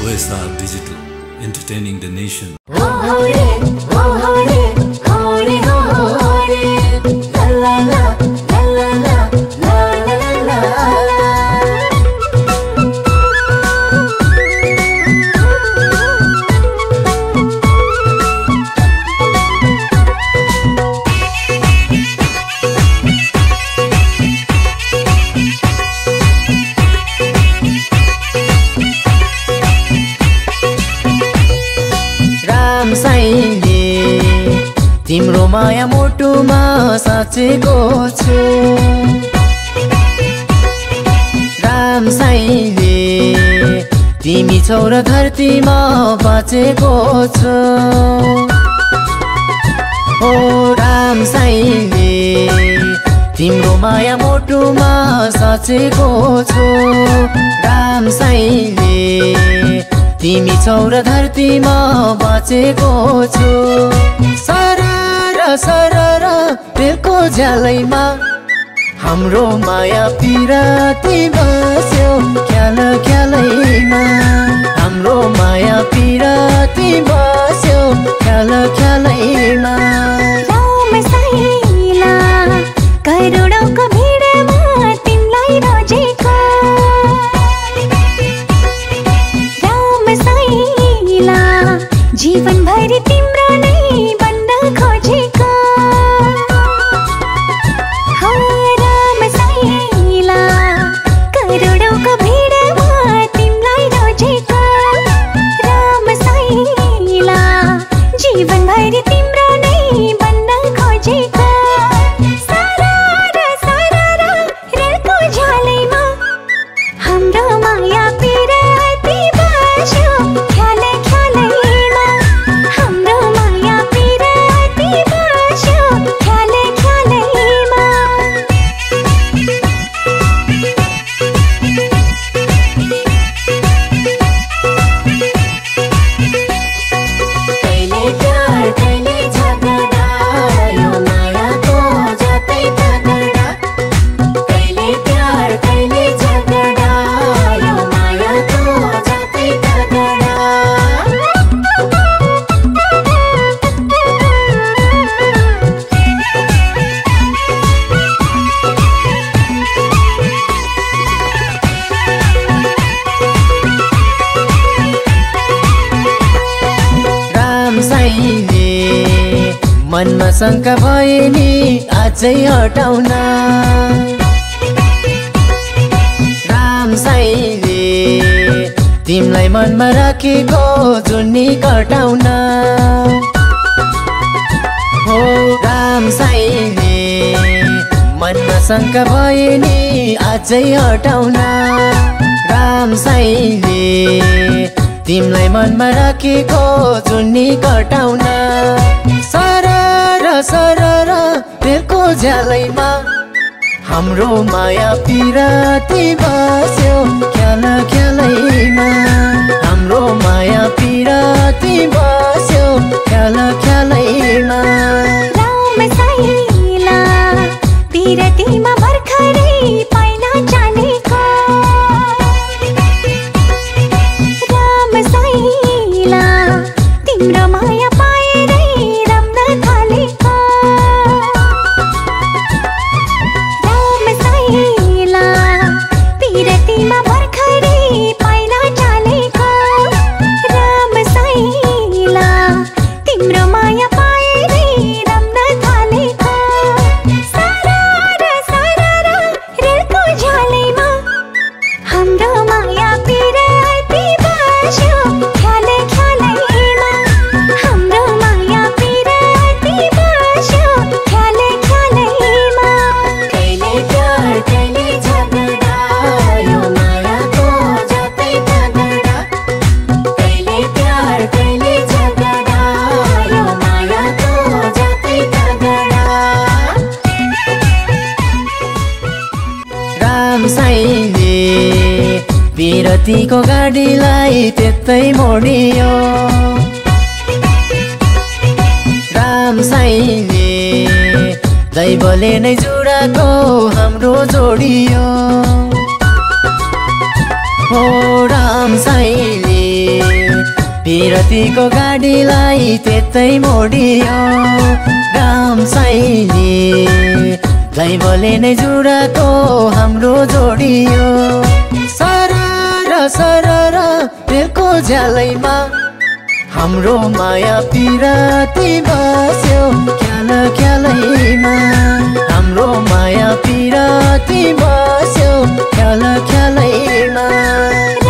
OSR Digital, entertaining the nation. तिम्रो माया मुटुमा साँचेको छु राम साईले तिमी छौ र धरतीमा बाँचेको छु ओ राम साईले तिम्रो माया मुटुमा साँचेको छु राम साईले तिमी छौ र धरतीमा बाँचेको छु सरर तेलको झ्यालैमा हाम्रो माया पिराती बस्यो ख्याल ख्यालैमा हाम्रो माया पिराती बस्यो ख्याल ख्यालैमा राम साईला करोडौको भिडमा तिमीलाई रोजेको राम साईला जीवनभरि तिम्रो नै बन्न खोजेको मनमा शंका भए नि अझै हटाउन राम साईले तिमीलाई मनमा राखेको जुनी कटाउन हो राम साईले मनमा शंका भए नि अझै हटाउन राम साईले तिमीलाई मनमा राखेको जुनी कटाउन सरर तेलको झ्यालैमा हाम्रो माया पिराती बस्यो ख्याल ख्यालैमा हाम्रो माया पिराती बस्यो ख्याल ख्यालैमा राम साईला पिरातीमा भर्खरै पाइला जानेको राम साईला तिम्रो माया विरतीको गाडीलाई त्यतै मोडियो राम साईले दैवले नै जुडाको हाम्रो जोडियो हो राम साईले विरतीको गाडीलाई त्यतै मोडियो राम साईले दैवले नै जुडाको हाम्रो जोडियो सरर रेलको झ्यालैमा हाम्रो माया पिराती बस्यो ख्यालैमा हाम्रो माया पिराती बस्यो ख्यालैमा